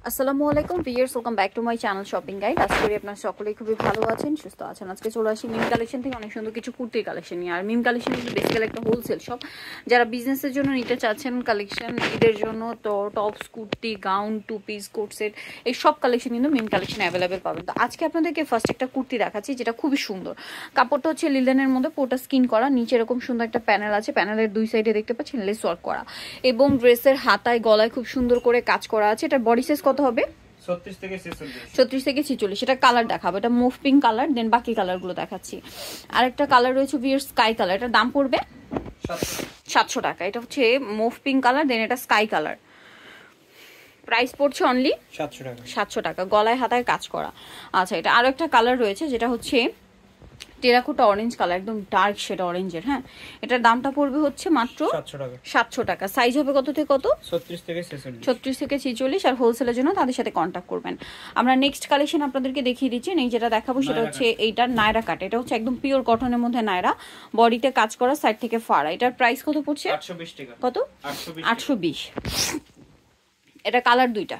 আসসালামু আলাইকুম viewers, welcome back to my channel shopping guide. আশা করি আপনারা সকলেই খুবই ভালো আছেন, সুস্থ আছেন। আজকে চলে আসি মিম কালেকশন থেকে অনেক সুন্দর কিছু কুর্তির কালেকশন নিয়ে। আর মিম কালেকশন কিন্তু বেসিক্যালি একটা হোলসেল শপ। যারা বিজনেসের জন্য নিতে চাচ্ছেন কালেকশন, ঈদের জন্য তো tops, kurti, gown, two piece, coat set, এই সব কালেকশন কিন্তু মিম কালেকশন অ্যাভেলেবেল পাবেন। তো আজকে আপনাদেরকে ফার্স্ট একটা কুর্তি দেখাচ্ছি যেটা খুবই সুন্দর। কাপড়টা হচ্ছে লিলেনের মধ্যে, পুরোটা স্কিন করা, নিচে এরকম সুন্দর একটা প্যানেল আছে, প্যানেলের দুই সাইডে দেখতে পাচ্ছেন লেস ওয়ার্ক করা, এবং ড্রেসের হাতায় গলায় খুব সুন্দর করে কাজ করা আছে। এটার বডি সাইজ কত হবে? 36 থেকে 46। এটা কালার দেখাবো, এটা মুভ পিঙ্ক কালার, দেন বাকি কালারগুলো দেখাচ্ছি। আরেকটা কালার রয়েছে ভিয়ার স্কাই কালার, এটার দাম পড়বে 700 টাকা। এটা হচ্ছে মুভ পিঙ্ক কালার, দেন এটা স্কাই কালার, প্রাইস পড়ছে অনলি 700 টাকা। গলায় হাতায় কাজ করা। আচ্ছা, এটা আরো একটা কালার রয়েছে যেটা হচ্ছে টেরাকোটা অরেঞ্জ কালার, একদম ডার্ক শেড অরেঞ্জের। হ্যাঁ, এটার দামটা পড়বে হচ্ছে মাত্র 700 টাকা। সাইজ হবে কত থেকে কত? 36 থেকে 46। আর হোলসেলের জন্য তাদের সাথে কন্ট্যাক্ট করবেন। আমরা নেক্সট কালেকশন আপনাদেরকে দেখিয়ে দিচ্ছি। এই যেটা দেখাবো সেটা হচ্ছে এইটার নায়রা কাট। এটা হচ্ছে একদম পিওর কটনের মধ্যে নায়রা, বডিতে কাজ করা, সাইড থেকে ফাড়া। এটার প্রাইস কত পড়ছে? 820 টাকা। কত? 820। এটা কালার দুইটা,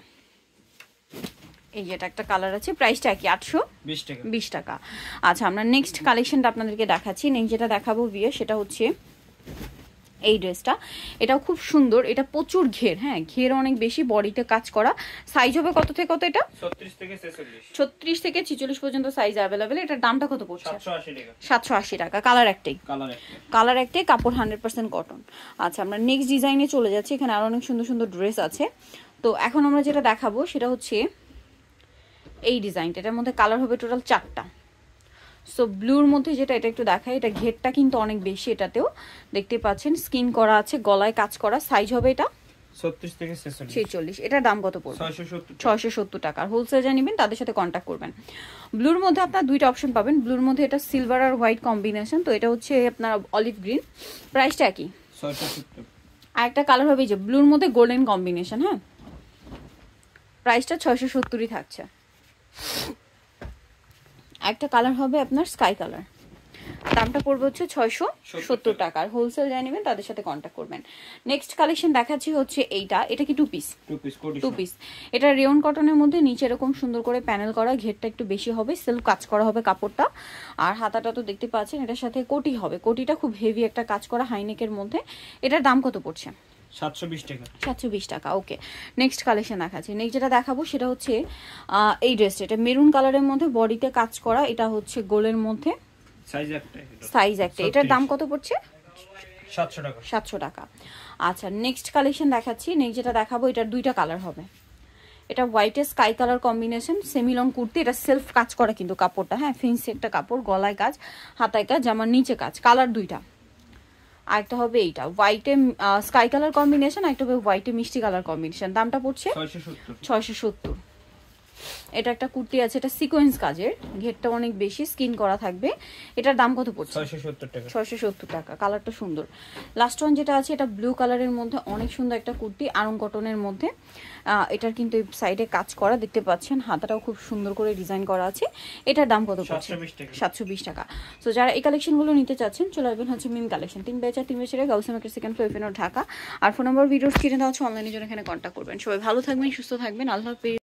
এই যেটা একটা কালার আছে, প্রাইসটা কি? 820 টাকা। আচ্ছা, আমরা নেক্সট কালেকশনটা আপনাদেরকে দেখাচ্ছি। নেক্সট যেটা দেখাবো ভিয়ে সেটা হচ্ছে এই ড্রেসটা। এটাও খুব সুন্দর, এটা প্রচুর ঘের, হ্যাঁ ঘের অনেক বেশি, বডিতে কাজ করা। সাইজ হবে কত থেকে কত? এটা 36 থেকে 46 পর্যন্ত সাইজ অ্যাভেলেবেল। এটার দামটা কত পড়ছে? 780 টাকা। কালার একটাই, কাপড় 100% কটন। আচ্ছা, আমরা নেক্সট ডিজাইনে চলে যাচ্ছি। এখানে আরো অনেক সুন্দর সুন্দর ড্রেস আছে। তো এখন আমরা যেটা দেখাবো সেটা হচ্ছে এই ডিজাইনটা। এটার মধ্যে কালার হবে টোটাল 4টা। সো ব্লুর মধ্যে যেটা, এটা একটু দেখাই। এটা ঘেরটা কিন্তু অনেক বেশি, এটাতেও দেখতে পাচ্ছেন স্কিন করা আছে, গলায় কাজ করা। সাইজ হবে এটা 36 থেকে 46। এটার দাম কত পড়বে? 670 টাকা। আর হোলসেল যা নেবেন তাদের সাথে কন্ট্যাক্ট করবেন। ব্লুর মধ্যে আপনার দুইটা অপশন পাবেন। ব্লুর মধ্যে এটা সিলভার আর হোয়াইট কম্বিনেশন, তো এটা হচ্ছে আপনার অলিভ গ্রিন, প্রাইসটা কি? 670। আর একটা কালার হবে যে ব্লুর মধ্যে গোল্ডেন কম্বিনেশন, হ্যাঁ প্রাইসটা 670ই থাকছে। একটা কালার হবে আপনার স্কাই কালার, দামটা পড়বে হচ্ছে 670 টাকা। আর হোলসেল যা নেবেন তাদের সাথে কন্ট্যাক্ট করবেন। নেক্সট কালেকশন দেখাচ্ছি হচ্ছে এইটা। এটা কি টু পিস? এটা রেয়ন কটনের মধ্যে, নিচে এরকম সুন্দর করে প্যানেল করা, ঘেরটা একটু বেশি হবে, সেলফ কাজ করা হবে কাপড়টা। আর হাতাটা তো দেখতে পাচ্ছেন, এটার সাথে কোটি হবে, কোটিটা খুব হেভি একটা কাজ করা হাইনেকের মধ্যে। এটার দাম কত পড়ছে? 720 টাকা। ওকে, নেক্সট কালেকশন দেখাচ্ছি। নেক্সট যেটা দেখাবো সেটা হচ্ছে এই ড্রেসটা। এটা মেরুন কালারের মধ্যে, বডিতে কাজ করা, এটা হচ্ছে গোলের মধ্যে, সাইজ একটা। এটার দাম কত পড়ছে? 700 টাকা। আচ্ছা, নেক্সট কালেকশন দেখাচ্ছি। নেক্সট যেটা দেখাবো এটার দুইটা কালার হবে। এটা হোয়াইট এর sky colour combination, semi long kurti. এটা সেলফ কাজ করা কিন্তু কাপড়টা, হ্যাঁ ফিন্সি একটা কাপড়, গলায় কাজ, হাতায় কাজ, জামার নিচে কাজ। কালার দুইটা। আরেকটা হবে এইটা হোয়াইটে স্কাই কালার কম্বিনেশন, আরেকটা হবে হোয়াইটে মিষ্টি কালার কম্বিনেশন। দামটা পড়ছে 670। এটা একটা কুর্তি আছে, এটা সিকোয়েন্স কাজের, ঘেরটা অনেক বেশি, স্কিন করা থাকবে। এটার দাম কত পড়ছে? 670 টাকা। কালারটা সুন্দর। লাস্ট ওয়ান যেটা আছে, এটা ব্লু কালারের মধ্যে অনেক সুন্দর একটা কুর্তি, আরং কটনের মধ্যে। এটার কিন্তু এই সাইডে কাজ করা দেখতে পাচ্ছেন, হাতাটাও খুব সুন্দর করে ডিজাইন করা আছে। এটার দাম কত পড়ছে? 720 টাকা। সো যারা এই কালেকশনগুলো নিতে চাচ্ছেন চলে আসবেন হচ্ছে Mim collection, 3/4 Gausia market, second floor, Dhaka. আর ফোন নাম্বার ভিডিওর স্ক্রিনে দেওয়া আছে, অনলাইনের জন্য এখানে কন্ট্যাক্ট করবেন। সবাই ভালো থাকবেন, সুস্থ থাকবেন, আল্লাহ হাফেজ।